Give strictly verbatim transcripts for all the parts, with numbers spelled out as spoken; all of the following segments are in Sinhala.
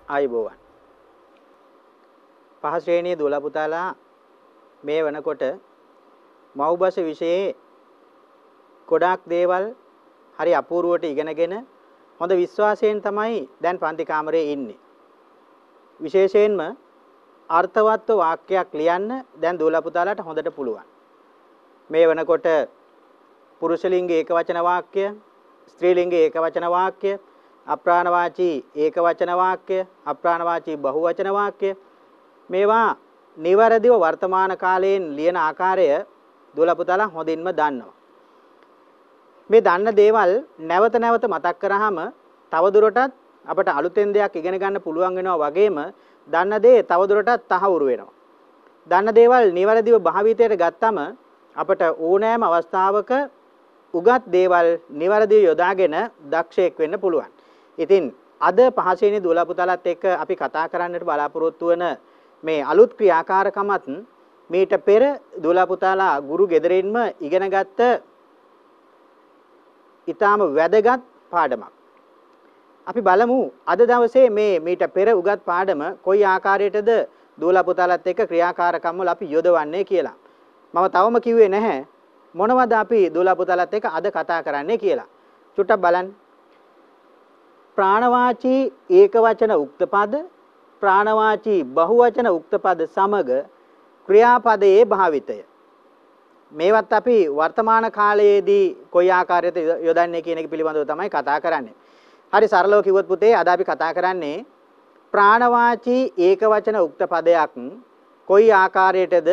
ආයුබෝවන්. පහ ශ්‍රේණියේ දුවලා පුතාලා මේ වෙනකොට මව්බස විෂයේ ගොඩාක් දේවල් හරි අපූර්වවට ඉගෙනගෙන හොඳ විශ්වාසයෙන් තමයි දැන් පන්ති කාමරයේ ඉන්නේ. විශේෂයෙන්ම අර්ථවත් වාක්‍යයක් ලියන්න දැන් දුවලා පුතාලාට හොඳට පුළුවන්. මේ වෙනකොට පුරුෂ ලිංගයේ ඒකවචන වාක්‍ය, ස්ත්‍රී ලිංගයේ ඒකවචන වාක්‍ය, අප්‍රාණවාචී ඒකවචන වාක්‍ය, අප්‍රාණවාචී බහුවචන වාක්‍ය මේවා නිවැරදිව වර්තමාන කාලයෙන් ලියන ආකාරය දුවලා පුතාලා හොඳින්ම දන්නවා. මේ දන්න දේවල් නැවත නැවත මතක් කරාම තවදුරටත් අපට අලුතෙන් දෙයක් ඉගෙන ගන්න පුළුවන් වෙනවා වගේම දන්න දේ තවදුරටත් තහවුරු වෙනවා. දන්න දේවල් නිවැරදිව භාවිතයට ගත්තම අපට ඕනෑම අවස්ථාවක උගත් දේවල් නිවැරදිව යොදාගෙන දක්ෂයෙක් වෙන්න පුළුවන්. ඉතින් අද පහසෙනි දුවලා පුතාලත් එක්ක අපි කතා කරන්නට බලාපොරොත්තු වෙන මේ අලුත් ක්‍රියාකාරකමත් මීට පෙර දුවලා පුතාලා ගුරු ගෙදරින්ම ඉගෙනගත්ත ඊටාම වැදගත් පාඩමක්. අපි බලමු අද දවසේ මේ මීට පෙර උගත් පාඩම කොයි ආකාරයටද දුවලා පුතාලත් එක්ක ක්‍රියාකාරකම් වල අපි යොදවන්නේ කියලා. මම තවම කිව්වේ නැහැ මොනවද අපි දුවලා පුතාලත් එක්ක අද කතා කරන්නේ කියලා. චුට්ටක් බලන්න. ප්‍රාණවාචී ඒකවචන උක්ත පද, ප්‍රාණවාචී බහුවචන උක්ත පද සමග ක්‍රියාපදයේ භාවිතය. මේවත් අපි වර්තමාන කාලයේදී කොයි ආකාරයට යොදන්නේ කියන එක පිළිබඳව තමයි කතා කරන්නේ. හරි සරලව කිව්වොත් පුතේ අද අපි කතා කරන්නේ ප්‍රාණවාචී ඒකවචන උක්ත පදයක් කොයි ආකාරයටද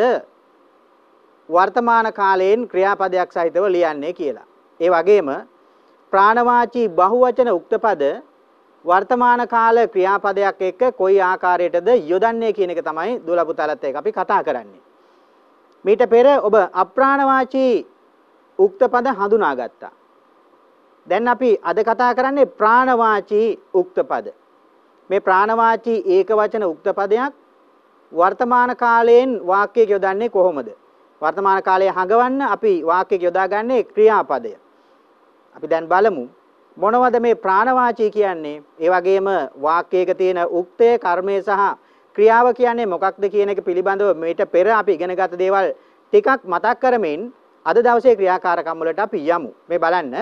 වර්තමාන කාලයෙන් ක්‍රියාපදයක් සහිතව ලියන්නේ කියලා. ඒ වගේම ප්‍රාණවාචී බහුවචන උක්ත පද වර්තමාන කාල ක්‍රියාපදයක් එක්ක කොයි ආකාරයටද යොදන්නේ කියන එක තමයි දුවලා පුතාලත් එක්ක අපි කතා කරන්නේ. මීට පෙර ඔබ අප්‍රාණවාචී උක්ත පද හඳුනාගත්තා. දැන් අපි අද කතා කරන්නේ ප්‍රාණවාචී උක්ත පද. මේ ප්‍රාණවාචී ඒකවචන උක්ත පදයක් වර්තමාන කාලයෙන් වාක්‍යයක යොදන්නේ කොහොමද? වර්තමාන කාලයේ හඟවන්න අපි වාක්‍යයක යොදාගන්නේ ක්‍රියාපදය. අපි දැන් බලමු මොනවද මේ ප්‍රාණවාචී කියන්නේ? ඒ වගේම වාක්‍යයක තියෙන උක්තය, කර්මය සහ ක්‍රියාව කියන්නේ මොකක්ද කියන එක පිළිබඳව මේට පෙර අපි ඉගෙනගත් දේවල් ටිකක් මතක් කරමින් අද දවසේ ක්‍රියාකාරකම් වලට අපි යමු. මේ බලන්න.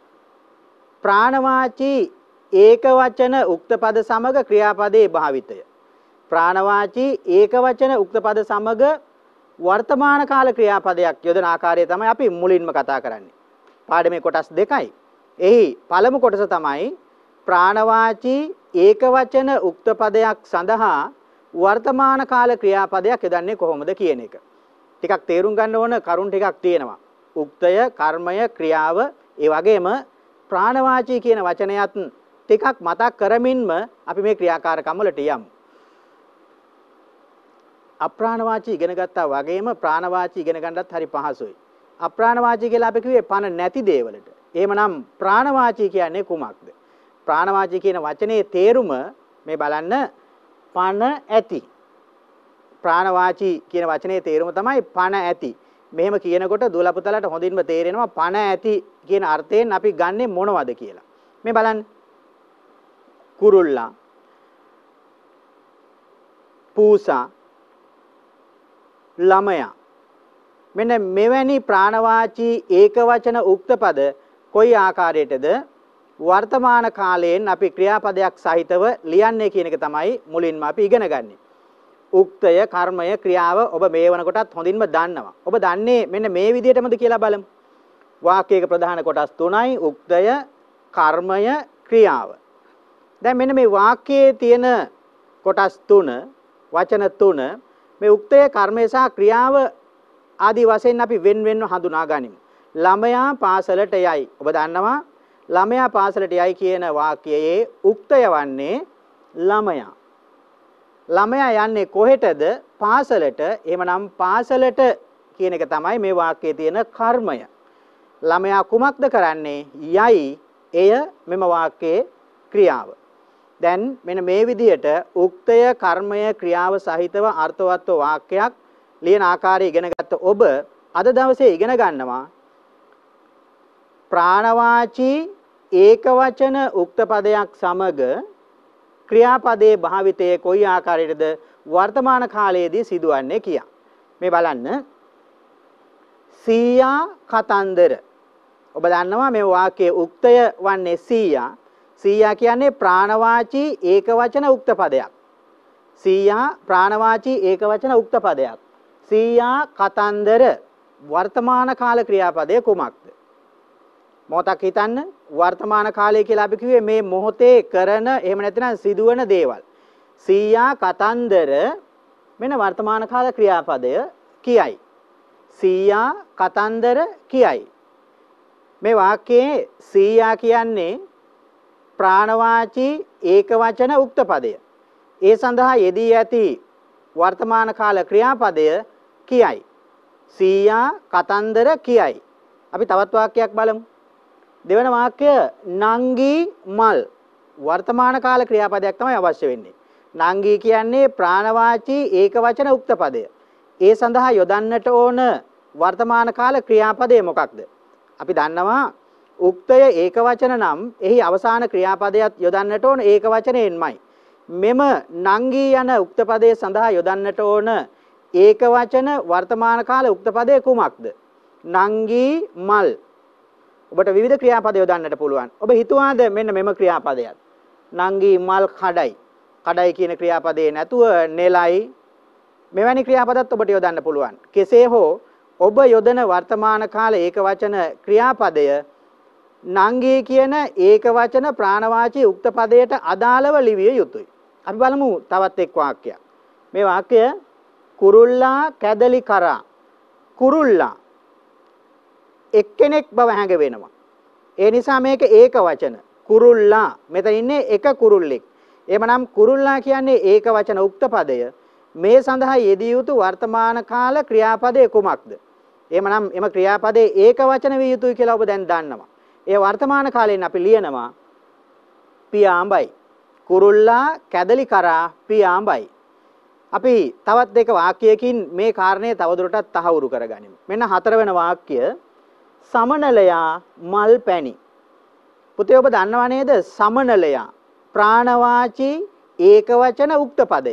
ප්‍රාණවාචී ඒකවචන උක්ත පද සමග ක්‍රියාපදයේ භාවිතය. ප්‍රාණවාචී ඒකවචන උක්ත පද සමග වර්තමාන කාල ක්‍රියාපදයක් යොදන ආකාරය තමයි අපි මුලින්ම කතා කරන්නේ. පාඩමේ කොටස් දෙකයි. එහි පළමු කොටස තමයි ප්‍රාණවාචී ඒකවචන උක්ත පදයක් සඳහා වර්තමාන කාල ක්‍රියාපදයක් යොදන්නේ කොහොමද කියන එක. ටිකක් තේරුම් ගන්න ඕන කරුණු ටිකක් තියෙනවා. උක්තය, කර්මය, ක්‍රියාව, ඒ වගේම ප්‍රාණවාචී කියන වචනයත් ටිකක් මතක් කරමින්ම අපි මේ ක්‍රියාකාරකම් වලට යමු. අප්‍රාණවාචී ඉගෙන ගත්තා වගේම ප්‍රාණවාචී ඉගෙන ගන්නත් හරි පහසුයි. අප්‍රාණවාචී කියලා අපි කිව්වේ පණ නැති දේවලට. එහෙමනම් ප්‍රාණවාචී කියන්නේ කුමක්ද? ප්‍රාණවාචී කියන වචනේ තේරුම මේ බලන්න පණ ඇති. ප්‍රාණවාචී කියන වචනේ තේරුම තමයි පණ ඇති. මෙහෙම කියනකොට දුවලා පුතාලට හොඳින්ම තේරෙනවා පණ ඇති කියන අර්ථයෙන් අපි ගන්නෙ මොනවද කියලා. මේ බලන්න. කුරුල්ලා, පූසා, ළමයා. මෙන්න මෙවැනි ප්‍රාණවාචී ඒකවචන උක්ත පද කොයි ආකාරයටද වර්තමාන කාලයෙන් අපි ක්‍රියාපදයක් සහිතව ලියන්නේ කියන එක තමයි මුලින්ම අපි ඉගෙන ගන්නෙ. උක්තය, කර්මය, ක්‍රියාව ඔබ මේ වෙනකොටත් හොඳින්ම දන්නවා. ඔබ දන්නේ මෙන්න මේ විදිහටමද කියලා බලමු. වාක්‍යයක ප්‍රධාන කොටස් තුනයි උක්තය, කර්මය, ක්‍රියාව. දැන් මෙන්න මේ වාක්‍යයේ තියෙන කොටස් තුන, වචන තුන මේ උක්තය, කර්මය සහ ක්‍රියාව ආදී වශයෙන් අපි වෙන වෙනම හඳුනා ගනිමු. ළමයා පාසලට යයි. ඔබ දන්නවා ළමයා පාසලට යයි කියන වාක්‍යයේ උක්තය වන්නේ ළමයා. ළමයා යන්නේ කොහෙටද? පාසලට. එහෙමනම් පාසලට කියන එක තමයි මේ වාක්‍යයේ තියෙන කර්මය. ළමයා කුමක්ද කරන්නේ? යයි. එය මෙම වාක්‍යයේ ක්‍රියාව. දැන් මෙන්න මේ විදිහට උක්තය, කර්මය, ක්‍රියාව සහිතව අර්ථවත් වාක්‍යයක් ලියන ආකාරය ඉගෙන ගත්ත ඔබ අද දවසේ ඉගෙන ගන්නවා ප්‍රාණවාචී ඒකවචන උක්ත පදයක් සමග ක්‍රියාපදයේ භාවිතයේ කොයි ආකාරයකද වර්තමාන කාලයේදී සිදුවන්නේ කියා. මේ බලන්න. සීයා කතන්දර. ඔබ දන්නවා මේ වාක්‍යයේ උක්තය වන්නේ සීයා. සීයා කියන්නේ ප්‍රාණවාචී ඒකවචන උක්ත පදයක්. සීයා ප්‍රාණවාචී ඒකවචන උක්ත පදයක්. සීයා කතන්දර වර්තමාන කාල ක්‍රියාපදයේ කුමක්ද? මොහොතක් හිතන්න. වර්තමාන කාලය කියලා අපි කිව්වේ මේ මොහොතේ කරන එහෙම නැත්නම් සිදුවන දේවල්. සීයා කතන්දර මෙන්න වර්තමාන කාල ක්‍රියාපදය කියයි. සීයා කතන්දර කියයි. මේ වාක්‍යයේ සීයා කියන්නේ ප්‍රාණවාචී ඒකවචන උක්ත පදය. ඒ සඳහා යෙදී ඇති වර්තමාන කාල ක්‍රියාපදය කියයි. සීයා කතන්දර කියයි. අපි තවත් වාක්‍යයක් බලමු. දෙවන වාක්‍ය නංගී මල් වර්තමාන කාල ක්‍රියාපදයක් තමයි අවශ්‍ය වෙන්නේ. නංගී කියන්නේ ප්‍රාණවාචී ඒකවචන උක්ත පදය. ඒ සඳහා යොදන්නට ඕන වර්තමාන කාල ක්‍රියාපදය මොකක්ද? අපි දන්නවා උක්තය ඒකවචන නම් එහි අවසාන ක්‍රියාපදයක් යොදන්නට ඕන ඒකවචනයෙන්මයි. මෙම නංගී යන උක්ත පදයේ සඳහා යොදන්නට ඕන ඒකවචන වර්තමාන කාල උක්ත පදය කුමක්ද? නංගී මල්. ඔබට විවිධ ක්‍රියාපද යොදන්නට පුළුවන්. ඔබ හිතුවාද මෙන්න මෙම ක්‍රියාපදයක්? නංගී මල් කඩයි. කඩයි කියන ක්‍රියාපදේ නැතුව නෙලයි. මෙවැනි ක්‍රියාපදත් ඔබට යොදන්න පුළුවන්. කෙසේ හෝ ඔබ යොදන වර්තමාන කාල ඒකවචන ක්‍රියාපදය නංගී කියන ඒකවචන ප්‍රාණවාචී උක්ත පදයට අදාළව ලිවිය යුතුයි. අපි බලමු තවත් එක් වාක්‍යයක්. මේ වාක්‍ය කුරුල්ලා කැදලි කරා. කුරුල්ලා එක්කෙනෙක් බව හැඟවෙනවා. ඒ නිසා මේක ඒකවචන. කුරුල්ලා. මෙතන ඉන්නේ එක කුරුල්ලෙක්. එමනම් කුරුල්ලා කියන්නේ ඒකවචන උක්ත පදය. මේ සඳහා යෙදිය යුතු වර්තමාන කාල ක්‍රියාපදයේ කුමක්ද? එමනම් එම ක්‍රියාපදයේ ඒකවචන විය යුතුයි කියලා ඔබ දැන් දන්නවා. ඒ වර්තමාන කාලයෙන් අපි ලියනවා පියාඹයි. කුරුල්ලා කැදලි කරා පියාඹයි. අපි තවත් දෙක වාක්‍යයකින් මේ කාරණය තවදුරටත් තහවුරු කරගනිමු. මෙන්න හතරවෙනි වාක්‍ය සමනලයා මල් පැණි. පුතේ ඔබ දන්නවා නේද සමනලයා ප්‍රාණවාචී ඒකවචන උක්ත පදය.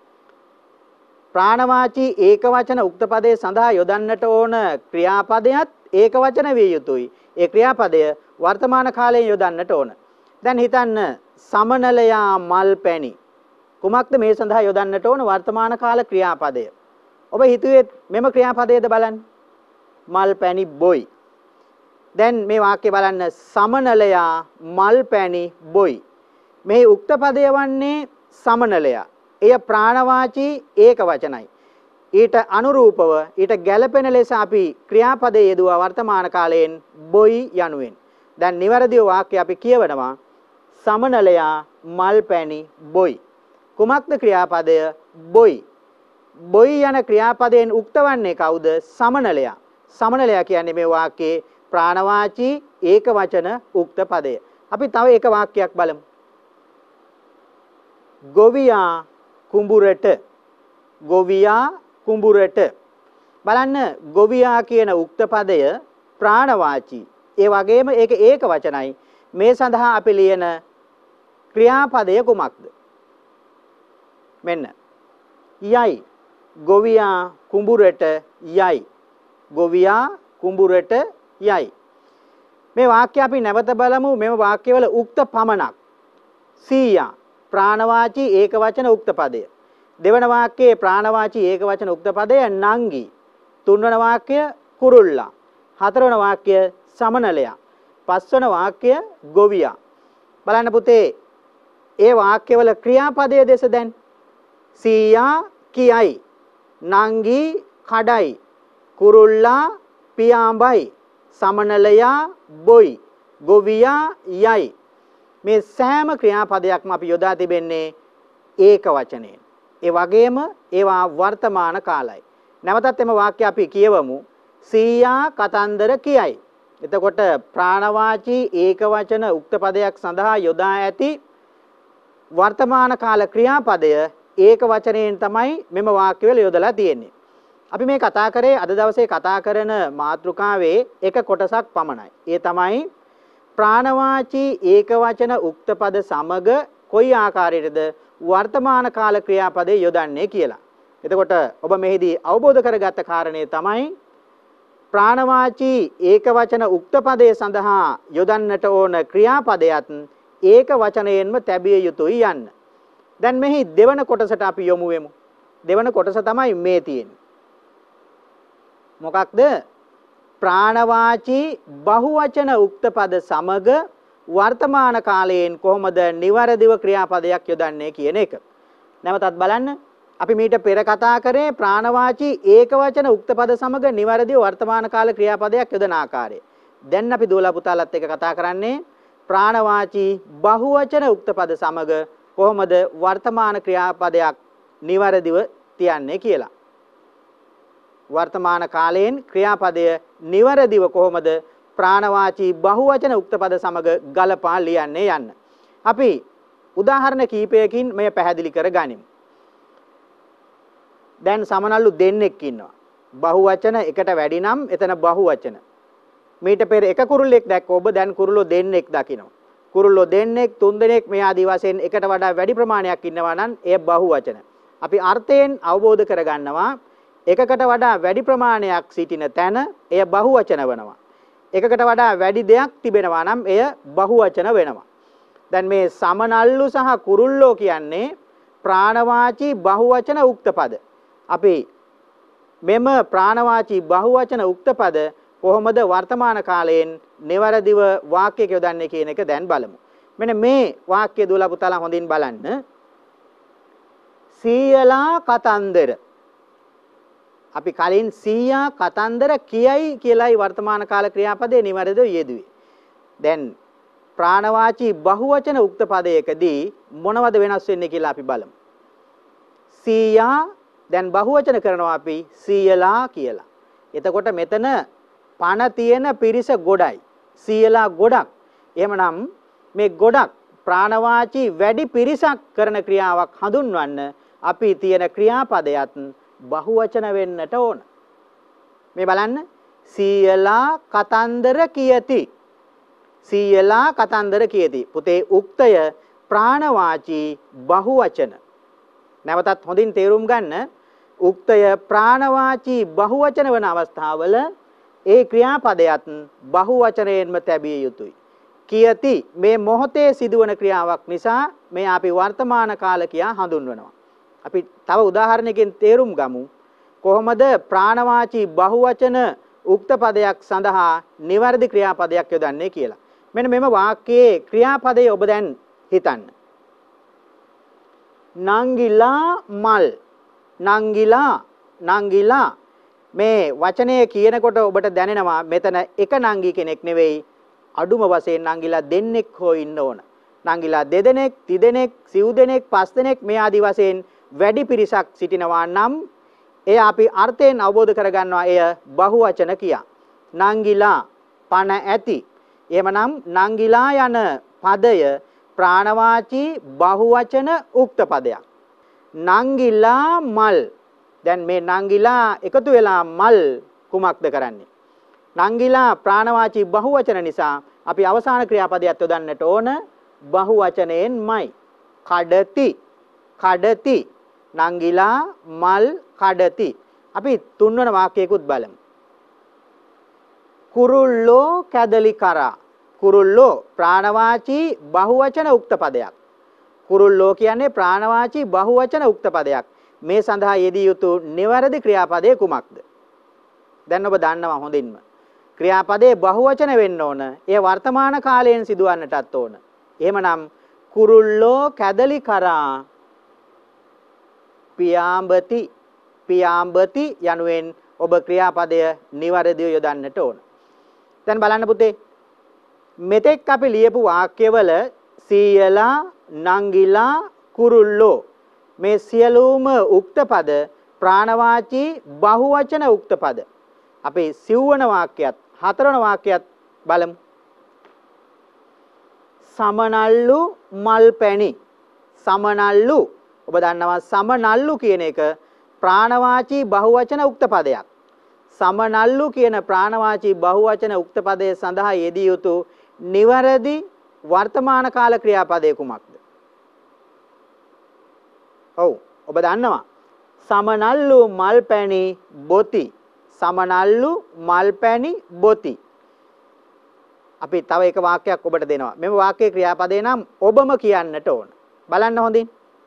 ප්‍රාණවාචී ඒකවචන උක්ත පදයේ සඳහා යොදන්නට ඕන ක්‍රියාපදයක් ඒකවචන විය යුතුයි. ඒ ක්‍රියාපදය වර්තමාන කාලයෙන් යොදන්නට ඕන. දැන් හිතන්න සමනලයා මල් පැණි. කුමක්ද මේ සඳහා යොදන්නට ඕන වර්තමාන කාල ක්‍රියාපදය? ඔබ හිතුවේ මෙම ක්‍රියාපදයේද බලන්න. මල් පැණි බොයි. දැන් මේ වාක්‍ය බලන්න සමනලයා මල් පැණි බොයි. මේ උක්ත පදය වන්නේ සමනලයා. එය ප්‍රාණවාචී ඒකවචනයි. ඊට අනුරූපව ඊට ගැළපෙන ලෙස අපි ක්‍රියාපදයේ යෙදුවා වර්තමාන කාලයෙන් බොයි යනුවෙන්. දැන් නිවැරදිව වාක්‍ය අපි කියවනවා සමනලයා මල් පැණි බොයි. කුමක්ද ක්‍රියාපදය? බොයි. බොයි යන ක්‍රියාපදයෙන් උක්තවන්නේ කවුද? සමනලයා. සමනලයා කියන්නේ මේ වාක්‍යයේ ප්‍රාණවාචී ඒකවචන උක්ත පදය. අපි තව එක වාක්‍යයක් බලමු. ගොවියා කුඹුරට. ගොවියා කුඹුරට. බලන්න ගොවියා කියන උක්ත පදය ප්‍රාණවාචී. ඒ වගේම ඒක ඒකවචනයි. මේ සඳහා අපි ලියන ක්‍රියාපදය කුමක්ද? මෙන්න යයි. ගොවියා කුඹුරට යයි. ගොවියා කුඹුරට යයි. මේ වාක්‍ය අපි නැවත බලමු. මෙම වාක්‍යවල උක්ත පමණක්. සීයා ප්‍රාණවාචී ඒකවචන උක්ත පදය. දෙවන වාක්‍යයේ ප්‍රාණවාචී ඒකවචන උක්ත පදය නංගි. තුන්වන වාක්‍ය කුරුල්ලා. හතරවන වාක්‍ය සමනලයා. පස්වන වාක්‍ය ගොවියා. බලන්න පුතේ ඒ වාක්‍යවල ක්‍රියාපදයේ දෙස දැන් සීයා කියයි. නංගි කඩයි. කුරුල්ලා පියාඹයි. සමනලයා බොයි. ගොවියා යයි. මේ සෑම ක්‍රියාපදයක්ම අපි යොදා තිබෙන්නේ ඒක වචනයෙන්. ඒ වගේම ඒවා වර්තමාන කාලයි. නැවතත් එම වාක්‍ය අපි කියවමු. සීයා කතන්දර කියයි. එතකොට ප්‍රාණවාචී ඒක වචන උක්ත පදයක් සඳහා යොදා ඇති වර්තමාන කාල ක්‍රියාපදය ඒක වචනයෙන් තමයි මෙම වාක්‍යවල යොදලා තියෙන්නේ. අපි මේ කතා කරේ අද දවසේ කතා කරන මාතෘකාවේ එක කොටසක් පමණයි. ඒ තමයි ප්‍රාණවාචී ඒකවචන උක්ත පද සමග කොයි ආකාරයටද වර්තමාන කාල ක්‍රියාපදේ යොදන්නේ කියලා. එතකොට ඔබ මෙහිදී අවබෝධ කරගත්ත කාරණේ තමයි ප්‍රාණවාචී ඒකවචන උක්ත පදයේ සඳහා යොදන්නට ඕන ක්‍රියාපදයට ඒක වචනයෙන්ම තැබිය යුතුයි යන්න. දැන් මෙහි දෙවන කොටසට අපි යොමු වෙමු. දෙවන කොටස තමයි මේ තියෙන්නේ. මොකක්ද? ප්‍රාණවාචී බහුවචන උක්ත පද සමග වර්තමාන කාලයෙන් කොහොමද නිවැරදිව ක්‍රියාපදයක් යොදන්නේ කියන එක. නැවතත් බලන්න. අපි මීට පෙර කතා කරේ ප්‍රාණවාචී ඒකවචන උක්ත පද සමග නිවැරදිව වර්තමාන කාල ක්‍රියාපදයක් යොදන ආකාරය. දැන් අපි දෝලා පුතාලත් එක්ක කතා කරන්නේ ප්‍රාණවාචී බහුවචන උක්ත පද සමග කොහොමද වර්තමාන ක්‍රියාපදයක් නිවැරදිව තියන්නේ කියලා. වර්තමාන කාලයෙන් ක්‍රියාපදය නිවැරදිව කොහොමද ප්‍රාණවාචී බහුවචන උක්ත පද සමග ගලපා ලියන්නේ යන්න. අපි උදාහරණ කීපයකින් මෙය පැහැදිලි කරගනිමු. දැන් සමනල්ලු දෙන්නෙක් ඉන්නවා. බහුවචන එකට වැඩි නම් එතන බහුවචන. මීට පෙර එක කුරුල්ලෙක් දැක්ක ඔබ දැන් කුරුල්ලෝ දෙන්නෙක් දකිනවා. කුරුල්ලෝ දෙන්නෙක් තුන් දෙනෙක් මේ ආදී වශයෙන් එකට වඩා වැඩි ප්‍රමාණයක් ඉන්නවා නම් එය බහුවචන. අපි අර්ථයෙන් අවබෝධ කරගන්නවා එකකට වඩා වැඩි ප්‍රමාණයක් සිටින තැන එය බහුවචන වෙනවා. එකකට වඩා වැඩි දෙයක් තිබෙනවා නම් එය බහුවචන වෙනවා. දැන් මේ සමනල්ලු සහ කුරුල්ලෝ කියන්නේ ප්‍රාණවාචී බහුවචන උක්ත පද. අපි මෙම ප්‍රාණවාචී බහුවචන උක්ත පද කොහොමද වර්තමාන කාලයෙන් නිවැරදිව වාක්‍යයක යොදන්නේ කියන එක දැන් බලමු. මෙන්න මේ වාක්‍ය දුවලා පුතාලා හොඳින් බලන්න. සීයලා කතන්දර. අපි කලින් සීයා කතන්දර කියයි කියලායි වර්තමාන කාල ක්‍රියාපදේ නිවැරදිව යෙදුවේ. දැන් ප්‍රාණවාචී බහුවචන උක්ත පදයකදී මොනවද වෙනස් වෙන්නේ කියලා අපි බලමු. සීයා දැන් බහුවචන කරනවා අපි සීයලා කියලා. එතකොට මෙතන පණ තියෙන පිරිස ගොඩයි. සීයලා ගොඩක්. එහෙමනම් මේ ගොඩක් ප්‍රාණවාචී වැඩි පිරිසක් කරන ක්‍රියාවක් හඳුන්වන්න අපි තියෙන ක්‍රියාපදයට බහුවචන වෙන්නට ඕන. මේ බලන්න සීයලා කතන්දර කියති. සීයලා කතන්දර කියති. පුතේ උක්තය ප්‍රාණවාචී බහුවචන. නැවතත් හොඳින් තේරුම් ගන්න. උක්තය ප්‍රාණවාචී බහුවචන වන අවස්ථාවල ඒ ක්‍රියාපදයට බහුවචනයෙන්ම තැබිය යුතුයි. කියති මේ මොහොතේ සිදුවන ක්‍රියාවක් නිසා මේ අපි වර්තමාන කාල කියා හඳුන්වනවා. අපි තව උදාහරණයකින් තේරුම් ගමු. කොහොමද ප්‍රාණවාචී බහුවචන උක්ත පදයක් සඳහා නිවැරදි ක්‍රියාපදයක් යොදන්නේ කියලා. මෙන්න මෙම වාක්‍යයේ ක්‍රියාපදයේ ඔබ දැන් හිතන්න. නංගිලා මල්. නංගිලා නංගිලා මේ වචනය කියනකොට ඔබට දැනෙනවා මෙතන එක නංගි කෙනෙක් නෙවෙයි අඩුම වශයෙන් නංගිලා දෙන්නෙක් හෝ ඉන්න ඕන. නංගිලා දෙදෙනෙක්, තිදෙනෙක්, සිව් දෙනෙක්, පස් දෙනෙක් මේ ආදි වශයෙන් වැඩි පිරිසක් සිටිනවා නම් එය අපි අර්ථයෙන් අවබෝධ කරගන්නවා එය බහුවචන කියා. නංගිලා පණ ඇති. එහෙමනම් නංගිලා යන පදය ප්‍රාණවාචී බහුවචන උක්ත පදයක්. නංගිලා මල්. දැන් මේ නංගිලා එකතු වෙලා මල් කුමක්ද කරන්නේ? නංගිලා ප්‍රාණවාචී බහුවචන නිසා අපි අවසාන ක්‍රියාපදයක් යොදන්නට ඕන බහුවචනයෙන්මයි. කඩති. කඩති. නංගිලා මල් කඩති. අපි තුන්වන වාක්‍යයකුත් බලමු. කුරුල්ලෝ කැදලි කරා. කුරුල්ලෝ ප්‍රාණවාචී බහුවචන උක්ත පදයක්. කුරුල්ලෝ කියන්නේ ප්‍රාණවාචී බහුවචන උක්ත පදයක්. මේ සඳහා යෙදිය යුතු නිවැරදි ක්‍රියාපදයේ කුමක්ද? දැන් ඔබ දන්නවා හොඳින්ම. ක්‍රියාපදයේ බහුවචන වෙන්න ඕන. ඒ වර්තමාන කාලයෙන් සිදුවන්නටත් ඕන. එහෙමනම් කුරුල්ලෝ කැදලි කරා පියාඹති. පියාඹති යනුවෙන් ඔබ ක්‍රියාපදය නිවැරදිව යොදන්නට ඕන. දැන් බලන්න පුතේ. මෙතෙක් අපි ලියපු වාක්‍යවල සීයලා, නංගිලා, කුරුල්ලෝ මේ සියලුම උක්ත පද ප්‍රාණවාචී බහුවචන උක්ත පද. අපි සිව්වන වාක්‍යයත් හතරවන වාක්‍යයත් බලමු. සමනල්ලු මල් පැණි. සමනල්ලු ඔබ දන්නවා සමනල්ලු කියන එක ප්‍රාණවාචී බහුවචන උක්ත පදයක්. සමනල්ලු කියන ප්‍රාණවාචී බහුවචන උක්ත පදයේ සඳහා යෙදිය යුතු නිවැරදි වර්තමාන කාල ක්‍රියාපදයේ කුමක්ද? ඔව් ඔබ දන්නවා. සමනල්ලු මල් පැණි බොති. සමනල්ලු මල් පැණි බොති. අපි තව එක වාක්‍යයක් ඔබට දෙනවා. මෙම වාක්‍යයේ ක්‍රියාපදේ නම් ඔබම කියන්නට ඕන. බලන්න හොඳින්.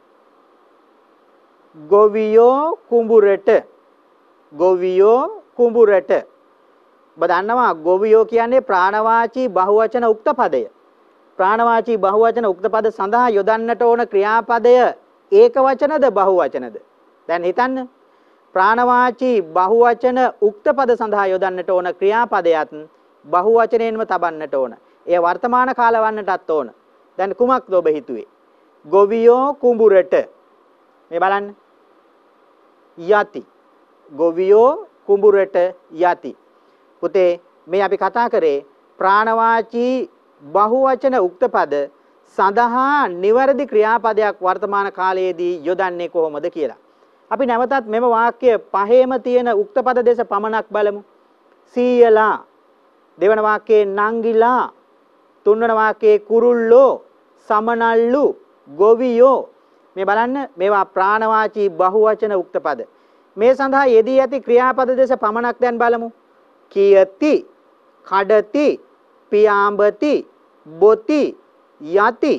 ගොවියෝ කුඹුරට. ගොවියෝ කුඹුරට. ඔබ දන්නවා ගොවියෝ කියන්නේ ප්‍රාණවාචී බහුවචන උක්ත පදය. ප්‍රාණවාචී බහුවචන උක්ත පද සඳහා යොදන්නට ඕන ක්‍රියාපදය ඒක වචනද බහුවචනද? දැන් හිතන්න. ප්‍රාණවාචී බහුවචන උක්ත පද සඳහා යොදන්නට ඕන ක්‍රියාපදයක් බහුවචනයෙන්ම තබන්නට ඕන. ඒ වර්තමාන කාල වන්නටත් ඕන. දැන් කුමක්ද ඔබ හිතුවේ? ගොවියෝ කුඹුරට. මේ බලන්න. යති. ගොවියෝ කුඹුරට යති. පුතේ මේ අපි කතා කරේ ප්‍රාණවාචී බහුවචන උක්ත පද සඳහා නිවැරදි ක්‍රියාපදයක් වර්තමාන කාලයේදී යොදන්නේ කොහොමද කියලා. අපි නැවතත් මෙම වාක්‍ය පහේම තියෙන උක්ත පද දෙස පමණක් බලමු. සීයලා, දෙවන වාක්‍යයේ නංගිලා, තුන්වන වාක්‍යයේ කුරුල්ලෝ, සමනල්ලු, ගොවියෝ. මේ බලන්න මේවා ප්‍රාණවාචී බහුවචන උක්ත පද. මේ සඳහා යෙදී ඇති ක්‍රියාපද දෙස පමණක් දැන් බලමු. කියති, කඩති, පියාඹති, බොති, යති.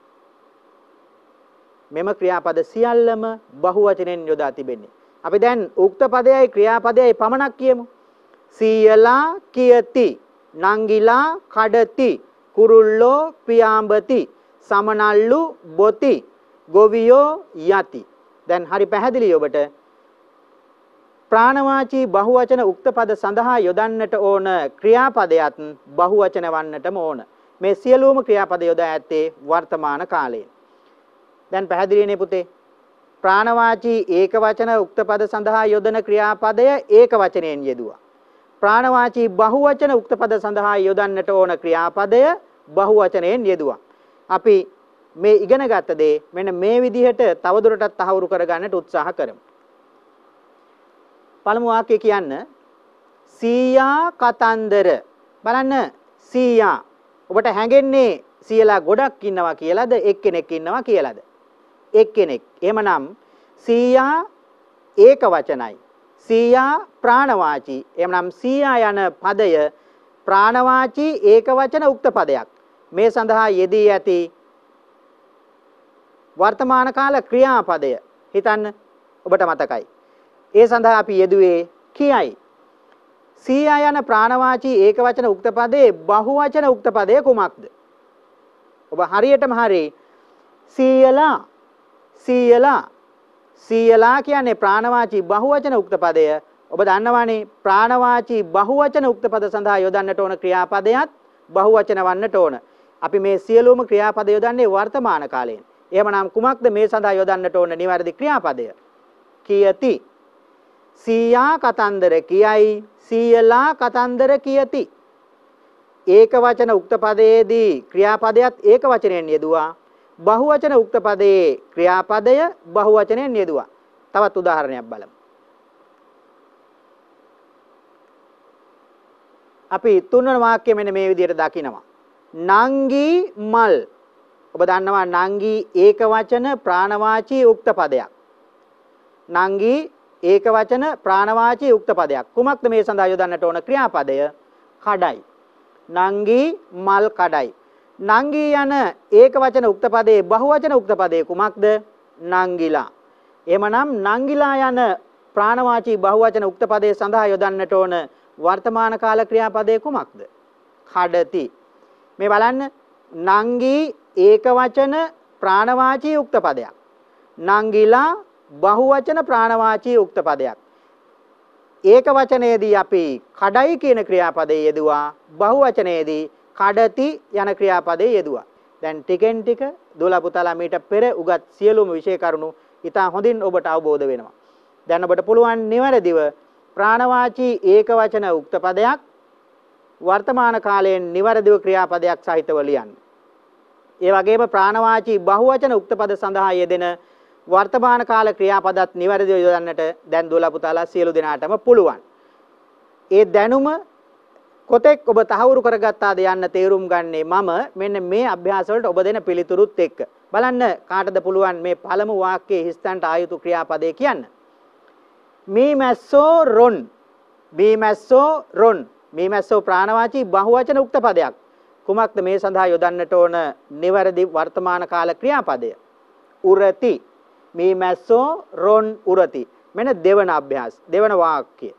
මෙම ක්‍රියාපද සියල්ලම බහුවචනෙන් යොදා තිබෙන්නේ. අපි දැන් උක්ත පදයයි ක්‍රියාපදයයි පමණක් කියමු. සීයලා කියති, නංගිලා කඩති, කුරුල්ලෝ පියාඹති, සමනල්ලු බොති, ගොවියෝ යති. දැන් හරි පැහැදිලි ඔබට. ප්‍රාණවාචී බහුවචන උක්ත පද සඳහා යොදන්නට ඕන ක්‍රියාපදයක් බහුවචන වන්නටම ඕන. මේ සියලුම ක්‍රියාපද යොදා ඇත්තේ වර්තමාන කාලයේ. දැන් පැහැදිලිනේ පුතේ. ප්‍රාණවාචී ඒක වචන උක්ත පද සඳහා යොදන ක්‍රියාපදය ඒක වචනයෙන් යෙදුවා. ප්‍රාණවාචී බහුවචන උක්ත පද සඳහා යොදන්නට ඕන ක්‍රියාපදය බහුවචනයෙන් යෙදුවා. අපි මේ ඉගෙන ගත්ත දේ මෙන්න මේ විදිහට තවදුරටත් තහවුරු කරගන්නට උත්සාහ කරමු. පළමු වාක්‍යය කියන්න සීයා කතන්දර. බලන්න සීයා ඔබට හැඟෙන්නේ සීයලා ගොඩක් ඉන්නවා කියලාද එක්කෙනෙක් ඉන්නවා කියලාද? එක්කෙනෙක්. එහෙමනම් සීයා ඒක වචනයි. සීයා ප්‍රාණවාචී. එහෙමනම් සීයා යන පදය ප්‍රාණවාචී ඒක වචන උක්ත පදයක්. මේ සඳහා යෙදී ඇති වර්තමාන කාල ක්‍රියාපදය හිතන්න ඔබට මතකයි. ඒ සඳහා අපි යෙදුවේ කියයි. සීයා යන ප්‍රාණවාචී ඒක වචන උක්ත පදේ බහුවචන උක්ත පදය කුමක්ද? ඔබ හරියටම හරි සීයලා සීයලා සීයලා කියන්නේ ප්‍රාණවාචී බහුවචන උක්ත පදය. ඔබ දන්නවානේ ප්‍රාණවාචී බහුවචන උක්ත පද සඳහා යොදන්නට ඕන ක්‍රියාපදයක් බහුවචන වන්නට ඕන. අපි මේ සියලුම ක්‍රියාපද යොදන්නේ වර්තමාන කාලයෙන්. එහෙමනම් කුමක්ද මේ සඳහා යොදන්නට ඕන නිවැරදි ක්‍රියාපදය? කියති. සීයා කතන්දර කියයි, සීයලා කතන්දර කියති. ඒක වචන උක්ත පදයේදී ක්‍රියාපදයක් ඒක වචනයෙන් යෙදුවා. බහුවචන උක්ත පදයේ ක්‍රියාපදය බහුවචනයෙන් යෙදුවා. තවත් උදාහරණයක් බලමු. අපි තුන්වන වාක්‍යය මෙන්න මේ විදිහට දකිනවා. නංගි මල්. ඔබ දන්නවා නංගි ඒක වචන ප්‍රාණවාචී උක්ත පදයක්. නංගි ඒක වචන ප්‍රාණවාචී උක්ත පදයක්. කුමක්ද මේ සඳහා යොදන්නට ඕන ක්‍රියාපදය? කඩයි. නංගි මල් කඩයි. නංගි යන ඒක වචන උක්ත පදයේ බහුවචන උක්ත පදයේ කුමක්ද? නංගිලා. එහෙමනම් නංගිලා යන ප්‍රාණවාචී බහුවචන උක්ත පදයේ සඳහා යොදන්නට ඕන වර්තමාන කාල ක්‍රියාපදයේ කුමක්ද? කඩති. මේ බලන්න නංගි ඒක වචන ප්‍රාණවාචී උක්ත පදයක්. නංගිලා බහුවචන ප්‍රාණවාචී උක්ත පදයක්. ඒක වචනයේදී අපි කඩයි කියන ක්‍රියාපදයේ යෙදුවා. බහුවචනයේදී කඩති යන ක්‍රියාපදයේ යෙදුවා. දැන් ටිකෙන් ටික දොළ පුතාලා මීට පෙර උගත් සියලුම විෂය කරුණු ඉතා හොඳින් ඔබට අවබෝධ වෙනවා. දැන් ඔබට පුළුවන් නිවැරදිව ප්‍රාණවාචී ඒක වචන උක්ත පදයක් වර්තමාන කාලයෙන් නිවැරදිව ක්‍රියාපදයක් සහිතව ලියන්න. ඒ වගේම ප්‍රාණවාචී බහුවචන උක්ත පද සඳහා යෙදෙන වර්තමාන කාල ක්‍රියාපදත් නිවැරදිව යොදන්නට දැන් දොළ පුතාලා සියලු දෙනාටම පුළුවන්. ඒ දැනුම කොතෙක් ඔබ තහවුරු කරගත්තාද යන්න තේරුම් ගන්නේ මම මෙන්න මේ අභ්‍යාස වලට ඔබ දෙන පිළිතුරුත් එක්ක. බලන්න කාටද පුළුවන් මේ පළමු වාක්‍යයේ හිස්තන්ට ආයුතු ක්‍රියාපදේ කියන්න. මීමැස්සෝ රොන්. මීමැස්සෝ රොන්. මීමැස්සෝ ප්‍රාණවාචී බහුවචන උක්ත පදයක්. කුමක්ද මේ සඳහා යොදන්නට ඕන නිවැරදි වර්තමාන කාල ක්‍රියාපදය? උරති. මීමැස්සෝ රොන් උරති. මෙන්න දෙවන අභ්‍යාස. දෙවන වාක්‍යය.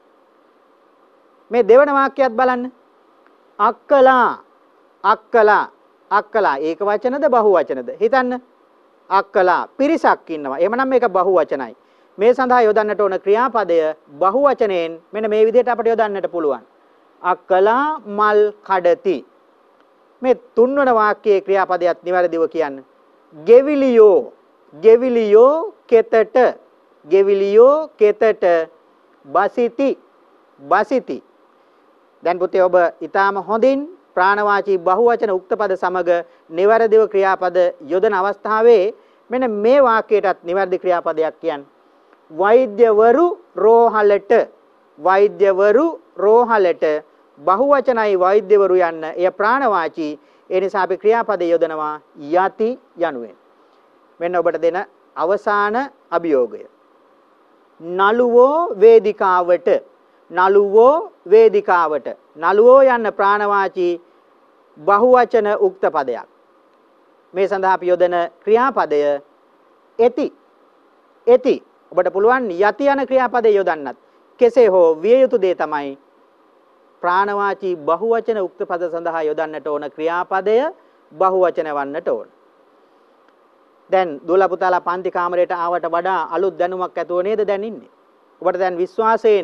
මේ දෙවන වාක්‍යයත් බලන්න. අක්කලා අක්කලා අක්කලා ඒක වචනද බහු වචනද හිතන්න. අක්කලා පිරිසක් ඉන්නවා. එහෙමනම් මේක බහු වචනයි. මේ සඳහා යොදන්නට ඕන ක්‍රියාපදය බහු වචනයෙන් මෙන්න මේ විදිහට අපිට යොදන්නට පුළුවන්. අක්කලා මල් කඩති. මේ තුන්වන වාක්‍යයේ ක්‍රියාපදයක් නිවැරදිව කියන්න. ගෙවිලියෝ ගෙවිලියෝ කෙතට ගෙවිලියෝ කෙතට බසිති බසිති. දැන් පුතේ ඔබ ඊටාම හොඳින් ප්‍රාණවාචී බහුවචන උක්ත පද සමග නිවැරදිව ක්‍රියාපද යොදන අවස්ථාවේ මෙන්න මේ වාක්‍යයටත් නිවැරදි ක්‍රියාපදයක් කියන්න. වෛද්‍යවරු රෝහලට වෛද්‍යවරු රෝහලට බහුවචනයි වෛද්‍යවරු යන්න එය ප්‍රාණවාචී. ඒ නිසා අපි ක්‍රියාපද යොදනවා යති යනුවෙන්. මෙන්න ඔබට දෙන අවසාන අභියෝගය. නළුවෝ වේදිකාවට නළුවෝ වේදිකාවට නළුවෝ යන්න ප්‍රාණවාචී බහුවචන උක්ත පදයක්. මේ සඳහා අපි යොදන ක්‍රියාපදය එති. එති. ඔබට පුළුවන් යති යන ක්‍රියාපදේ යොදන්නත්. කෙසේ හෝ විය යුතු දේ තමයි ප්‍රාණවාචී බහුවචන උක්ත පද සඳහා යොදන්නට ඕන ක්‍රියාපදය බහුවචන වන්නට ඕන. දැන් දුවලා පුතාලා පන්ති කාමරයට ආවට වඩා අලුත් දැනුමක් ඇතුව නේද දැන් ඉන්නේ. ඔබට දැන් විශ්වාසයෙන්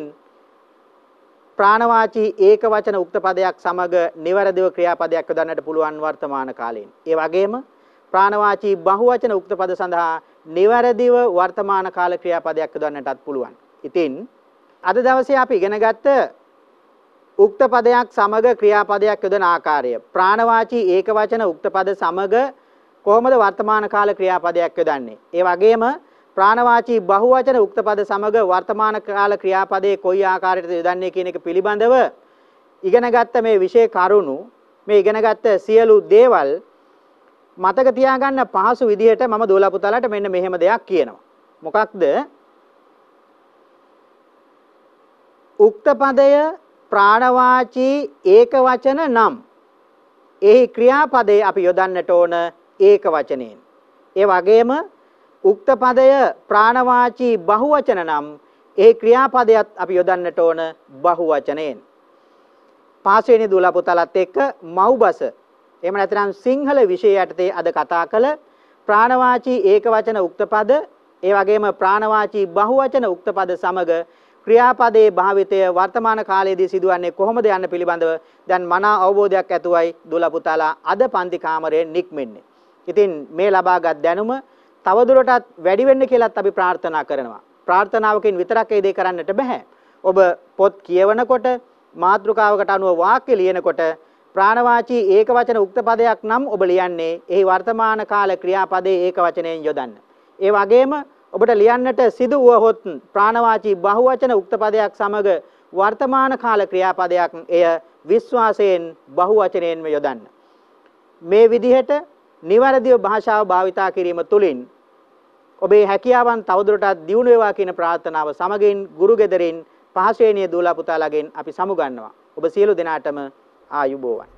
ප්‍රාණවාචී ඒක වචන උක්ත පදයක් සමග නිවැරදිව ක්‍රියාපදයක් යොදන්නට පුළුවන් වර්තමාන කාලයෙන්. ඒ වගේම ප්‍රාණවාචී බහුවචන උක්ත පද සඳහා නිවැරදිව වර්තමාන කාල ක්‍රියාපදයක් යොදන්නටත් පුළුවන්. ඉතින් අද දවසේ අපි ඉගෙන ගත්ත උක්ත පදයක් සමග ක්‍රියාපදයක් යොදන ආකාරය, ප්‍රාණවාචී ඒක වචන උක්ත පද සමග කොහොමද වර්තමාන කාල ක්‍රියාපදයක් යොදන්නේ? ඒ වගේම ප්‍රාණවාචී බහුවචන උක්ත පද සමග වර්තමාන කාල ක්‍රියාපදයේ කොයි ආකාරයකටද යොදන්නේ කියන එක පිළිබඳව ඉගෙනගත්ත මේ විෂය කරුණු, මේ ඉගෙනගත්ත සියලු දේවල් මතක තියාගන්න පහසු විදිහට මම දෝලා පුතාලට මෙන්න මෙහෙම දෙයක් කියනවා. මොකක්ද? උක්ත පදය ප්‍රාණවාචී ඒක වචන නම් එහි ක්‍රියාපදයේ අපි යොදන්නට ඕන ඒක වචනයෙන්. ඒ වගේම උක්ත පදය ප්‍රාණවාචී බහුවචන නම් ඒ ක්‍රියාපදයට අපි යොදන්නට ඕන බහුවචනයෙන්. පාසෙවෙනි දුවලා පුතාලත් එක්ක මව්බස එහෙම නැත්නම් සිංහල විෂය යටතේ අද කතා කළ ප්‍රාණවාචී ඒක වචන උක්ත පද, ඒ වගේම ප්‍රාණවාචී බහුවචන උක්ත පද සමග ක්‍රියාපදයේ භාවිතය වර්තමාන කාලයේදී සිදුවන්නේ කොහොමද යන්න පිළිබඳව දැන් මනා අවබෝධයක් ඇතුවයි දුවලා පුතාලා අද පන්ති කාමරයෙන් නික්මෙන්නේ. ඉතින් මේ ලබාගත් දැනුම තවදුරටත් වැඩි වෙන්න කියලාත් අපි ප්‍රාර්ථනා කරනවා. ප්‍රාර්ථනාවකින් විතරක් ඒ දේ කරන්නට බෑ. ඔබ පොත් කියවනකොට මාතෘකාවකට අනුව වාක්‍ය ලියනකොට ප්‍රාණවාචී ඒක වචන උක්ත පදයක් නම් ඔබ ලියන්නේ එහි වර්තමාන කාල ක්‍රියාපදයේ ඒක වචනයෙන් යොදන්න. ඒ වගේම ඔබට ලියන්නට සිදු වුවහොත් ප්‍රාණවාචී බහුවචන උක්ත පදයක් සමග වර්තමාන කාල ක්‍රියාපදයක් එය විශ්වාසයෙන් බහුවචනයෙන්ම යොදන්න. මේ විදිහට නිවැරදිව භාෂාව භාවිතා කිරීම තුළින් ඔබේ හැකියාවන් තවදුරටත් දියුණු වේවා කියන ප්‍රාර්ථනාව සමගින් ගුරුගෙදරින් පහසුවෙනිය දූලා පුතාලාගෙන් අපි සමුගන්නවා. ඔබ සියලු දෙනාටම ආයුබෝවන්.